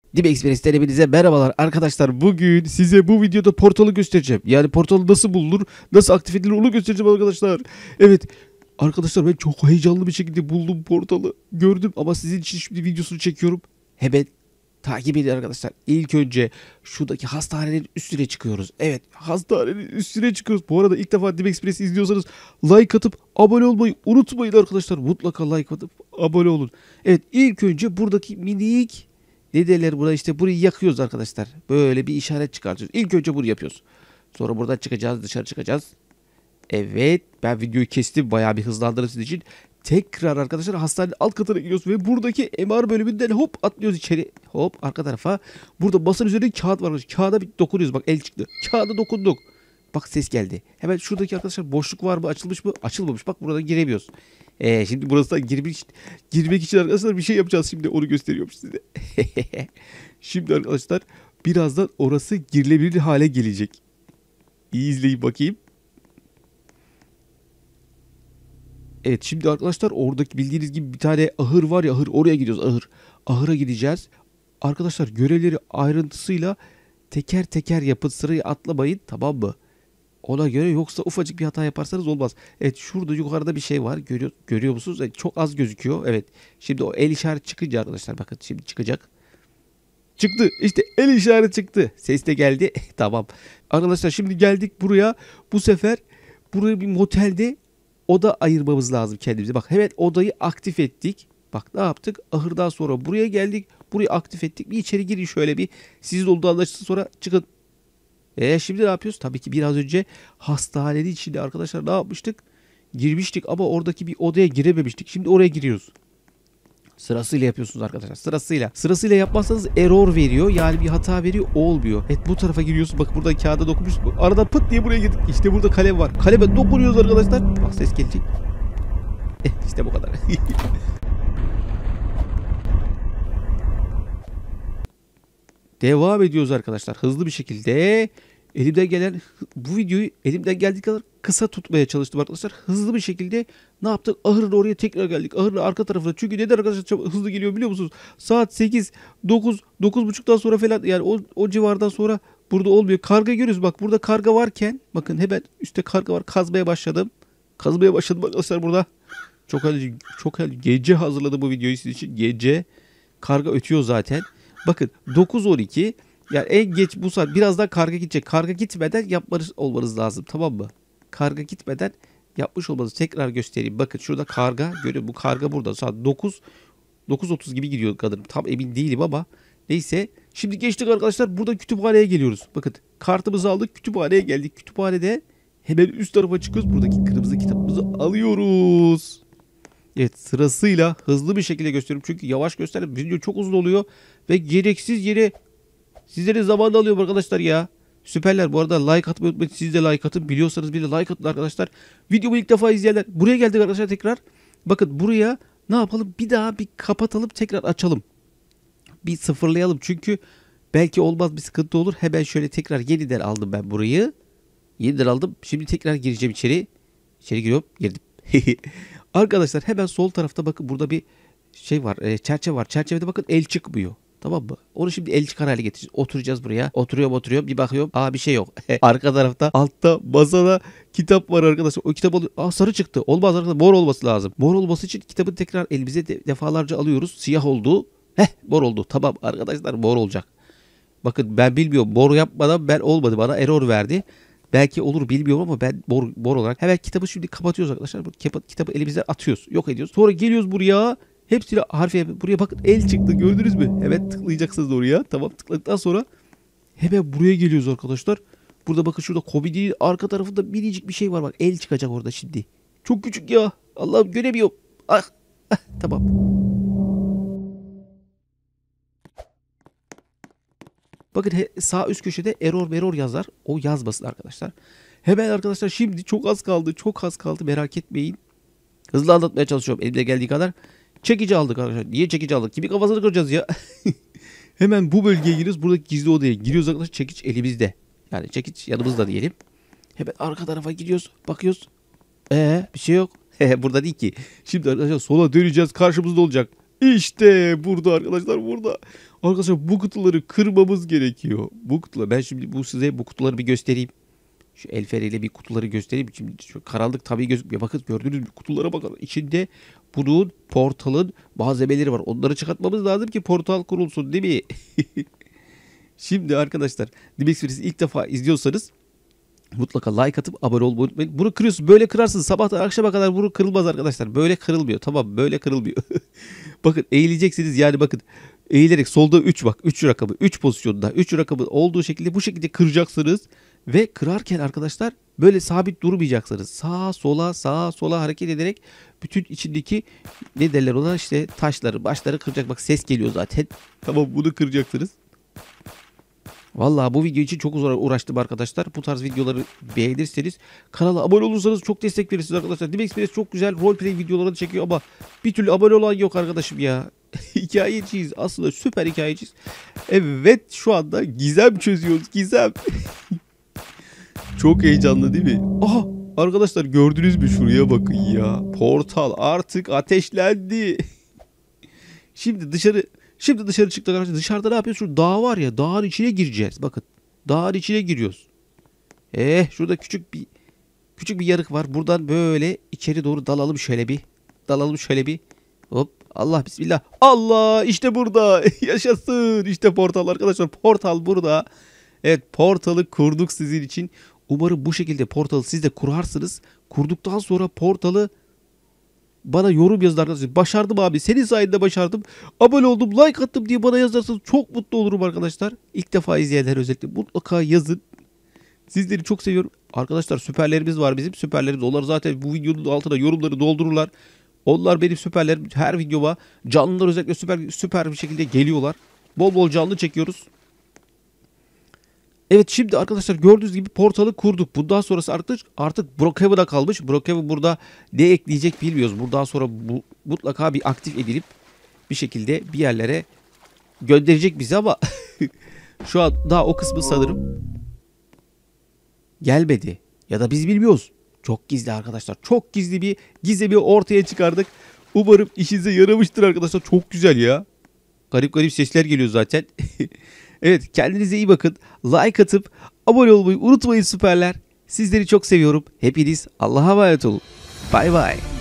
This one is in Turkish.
Dib Express'ten hepinize merhabalar arkadaşlar. Bugün size bu videoda portalı göstereceğim. Yani portalı nasıl bulunur, nasıl aktif edilir onu göstereceğim arkadaşlar. Evet arkadaşlar, ben çok heyecanlı bir şekilde buldum portalı. Gördüm ama sizin için şimdi videosunu çekiyorum. Hemen takip edin arkadaşlar. İlk önce şuradaki hastanenin üstüne çıkıyoruz. Evet, hastanenin üstüne çıkıyoruz. Bu arada ilk defa Dib Express izliyorsanız like atıp abone olmayı unutmayın arkadaşlar. Mutlaka like atıp abone olun. Evet, ilk önce buradaki minik ne derler buna, işte burayı yakıyoruz arkadaşlar. Böyle bir işaret çıkartıyoruz. İlk önce bunu yapıyoruz. Sonra buradan çıkacağız, dışarı çıkacağız. Evet, ben videoyu kestim, bayağı bir hızlandırdım sizin için. Tekrar arkadaşlar hastanenin alt katına gidiyoruz ve buradaki MR bölümünden hop atlıyoruz içeri. Hop arka tarafa. Burada masanın üzerinde kağıt var. Kağıda bir dokunuyoruz, bak el çıktı. Kağıda dokunduk. Bak ses geldi. Hemen şuradaki arkadaşlar boşluk var mı, açılmış mı? Açılmamış, bak buradan giremiyoruz. Şimdi burası girmek için arkadaşlar bir şey yapacağız, şimdi onu gösteriyorum size. Şimdi arkadaşlar birazdan orası girilebilir hale gelecek. İyi izleyin bakayım. Evet, şimdi arkadaşlar oradaki bildiğiniz gibi bir tane ahır var ya, ahır, oraya gidiyoruz, ahır. Ahıra gideceğiz. Arkadaşlar görevleri ayrıntısıyla teker teker yapın, sırayı atlamayın, tamam mı? Ona göre, yoksa ufacık bir hata yaparsanız olmaz. Evet, şurada yukarıda bir şey var, görüyor musunuz? Evet, çok az gözüküyor. Evet, şimdi o el işareti çıkınca arkadaşlar, bakın şimdi çıkacak. Çıktı işte, el işareti çıktı. Ses de geldi. Tamam. Arkadaşlar şimdi geldik buraya. Bu sefer buraya bir motelde oda ayırmamız lazım kendimize. Bak hemen odayı aktif ettik. Bak ne yaptık? Ahırdan sonra buraya geldik. Burayı aktif ettik. Bir içeri girin şöyle bir. Sizin olduğu anlaşılsın, sonra çıkın. Şimdi ne yapıyoruz? Tabii ki biraz önce hastanenin içinde arkadaşlar ne yapmıştık? Girmiştik ama oradaki bir odaya girememiştik. Şimdi oraya giriyoruz. Sırasıyla yapıyorsunuz arkadaşlar. Sırasıyla. Sırasıyla yapmazsanız error veriyor. Yani bir hata veriyor. Olmuyor. Evet, bu tarafa giriyorsun. Bak burada kağıda dokunmuş. Aradan pıt diye buraya girdik. İşte burada kalem var. Kaleme dokunuyoruz arkadaşlar. Bak ses gelecek. İşte bu kadar. Devam ediyoruz arkadaşlar. Hızlı bir şekilde elimden gelen, bu videoyu elimden geldiği kadar kısa tutmaya çalıştım arkadaşlar. Hızlı bir şekilde ne yaptık? Ahırın oraya tekrar geldik. Ahırın arka tarafına. Çünkü neden arkadaşlar çok hızlı geliyor biliyor musunuz? Saat 8, 9, 9.30'dan sonra falan, yani o civardan sonra burada olmuyor. Karga görüyoruz. Bak burada karga varken, bakın hemen üstte karga var. Kazmaya başladım. Kazmaya başladım arkadaşlar burada. Çok gece hazırladım bu videoyu sizin için. Gece karga ötüyor zaten. Bakın 9.12, yani en geç bu saat, birazdan karga gidecek. Karga gitmeden yapmanız olmanız lazım, tamam mı? Karga gitmeden yapmış olmanızı tekrar göstereyim. Bakın şurada karga görüyor. Bu karga burada saat 9.30 gibi gidiyor kadın. Tam emin değilim ama neyse. Şimdi geçtik arkadaşlar, burada kütüphaneye geliyoruz. Bakın kartımızı aldık, kütüphaneye geldik. Kütüphanede hemen üst tarafa çıkıyoruz. Buradaki kırmızı kitabımızı alıyoruz. Evet, sırasıyla hızlı bir şekilde gösteriyorum. Çünkü yavaş gösterdim, video çok uzun oluyor. Ve gereksiz yere sizlerin zamanını alıyorum arkadaşlar ya. Süperler. Bu arada like atmayı unutmayın. Siz de like atın. Biliyorsanız bir de like atın arkadaşlar. Videomu ilk defa izleyenler. Buraya geldik arkadaşlar tekrar. Bakın buraya ne yapalım? Bir daha bir kapatalım, tekrar açalım. Bir sıfırlayalım. Çünkü belki olmaz, bir sıkıntı olur. Hemen şöyle tekrar yeniden aldım ben burayı. Yeniden aldım. Şimdi tekrar gireceğim içeri. İçeri giriyorum. Girdim. Arkadaşlar hemen sol tarafta bakın, burada bir şey var. Çerçeve var. Çerçevede bakın el çıkmıyor. Tamam mı? Onu şimdi el çıkar hale getireceğiz. Oturacağız buraya. Oturuyorum. Bir bakıyorum. Aa, bir şey yok. Arka tarafta altta masada kitap var arkadaşlar. O kitap alıyor. Aa, sarı çıktı. Olmaz arkadaşlar. Mor olması lazım. Mor olması için kitabı tekrar elimize defalarca alıyoruz. Siyah oldu. Mor oldu. Tamam arkadaşlar, mor olacak. Bakın ben bilmiyorum. Mor yapmadan ben olmadı. Bana error verdi. Belki olur bilmiyorum ama ben mor olarak. Hemen kitabı şimdi kapatıyoruz arkadaşlar. Kitabı elimizden atıyoruz. Yok ediyoruz. Sonra geliyoruz buraya. Hepsini harfi buraya bakın, el çıktı, gördünüz mü? Hemen tıklayacaksınız oraya. Tamam, tıkladıktan sonra hemen buraya geliyoruz arkadaşlar. Burada bakın, şurada komedinin arka tarafında minicik bir şey var. Bak el çıkacak orada şimdi. Çok küçük ya. Allah'ım, göremiyorum. Tamam. Bakın sağ üst köşede error yazar. O yazmasın arkadaşlar. Hemen arkadaşlar şimdi çok az kaldı. Çok az kaldı, merak etmeyin. Hızlı anlatmaya çalışıyorum elimde geldiği kadar. Çekici aldık arkadaşlar. Niye çekici aldık? Kimi kafasını kıracağız ya? Hemen bu bölgeye giriyoruz. Buradaki gizli odaya giriyoruz arkadaşlar. Çekiç elimizde. Yani çekiç yanımızda diyelim. Hemen arka tarafa gidiyoruz. Bakıyoruz. Bir şey yok. Burada değil ki. Şimdi arkadaşlar sola döneceğiz. Karşımızda olacak. İşte burada arkadaşlar, burada. Arkadaşlar bu kutuları kırmamız gerekiyor. Bu kutular, ben şimdi size bu kutuları bir göstereyim. Şu el feneriyle bir kutuları göstereyim. Şimdi şu karanlık tabii gözükmüyor. Bakın, gördünüz mü? Kutulara bakın. İçinde bunun portalın malzemeleri var. Onları çıkartmamız lazım ki portal kurulsun, değil mi? Şimdi arkadaşlar, Dimex Express'i ilk defa izliyorsanız mutlaka like atıp abone olmayı unutmayın. Bunu kırıyorsun. Böyle kırarsın. Sabahtan akşama kadar bunu kırılmaz arkadaşlar. Böyle kırılmıyor. Tamam, böyle kırılmıyor. Bakın, eğileceksiniz. Yani bakın, eğilerek solda 3, bak 3 rakamı. 3 pozisyonda. 3 rakamı olduğu şekilde bu şekilde kıracaksınız. Ve kırarken arkadaşlar böyle sabit durmayacaksınız. Sağa sola sağa sola hareket ederek bütün içindeki ne derler ona, işte taşları başları kıracak. Bak, ses geliyor zaten. Tamam, bunu kıracaksınız. Vallahi bu video için çok uzun uğraştım arkadaşlar. Bu tarz videoları beğenirseniz, kanala abone olursanız çok destek verirsiniz arkadaşlar. Dimex Express çok güzel roleplay videolarını çekiyor ama bir türlü abone olan yok arkadaşım ya. Hikayeciyiz aslında, süper hikayeciyiz. Evet, şu anda gizem çözüyoruz, gizem. Çok heyecanlı değil mi? Aha, arkadaşlar gördünüz mü, şuraya bakın ya. Portal artık ateşlendi. Şimdi dışarı çıktık arkadaşlar. Dışarıda ne yapıyoruz? Şu dağ var ya, dağın içine gireceğiz. Bakın, dağın içine giriyoruz. Şurada küçük bir yarık var. Buradan böyle içeri doğru dalalım şöyle bir. Hop, Allah bismillah. Allah, işte burada. Yaşasın. İşte portal arkadaşlar. Portal burada. Evet, portalı kurduk sizin için. Umarım bu şekilde portalı siz de kurarsınız. Kurduktan sonra portalı bana yorum yazın arkadaşlar. Başardım abi. Senin sayende başardım. Abone oldum, like attım diye bana yazarsanız çok mutlu olurum arkadaşlar. İlk defa izleyenler özellikle mutlaka yazın. Sizleri çok seviyorum. Arkadaşlar, süperlerimiz var bizim. Süperlerimiz. Onlar zaten bu videonun altına yorumları doldururlar. Onlar benim süperlerim. Her videoma canlılar özellikle süper bir şekilde geliyorlar. Bol bol canlı çekiyoruz. Evet, şimdi arkadaşlar gördüğünüz gibi portalı kurduk. Bundan sonrası artık Brookhaven'a kalmış. Brookhaven burada ne ekleyecek bilmiyoruz. Bundan sonra mutlaka bir aktif edilip bir şekilde bir yerlere gönderecek bizi ama şu an daha o kısmı sanırım gelmedi. Ya da biz bilmiyoruz. Çok gizli arkadaşlar. Çok gizli bir gizemi ortaya çıkardık. Umarım işinize yaramıştır arkadaşlar. Çok güzel ya. Garip garip sesler geliyor zaten. Evet, kendinize iyi bakın. Like atıp abone olmayı unutmayın süperler. Sizleri çok seviyorum. Hepiniz Allah'a emanet olun. Bay bay.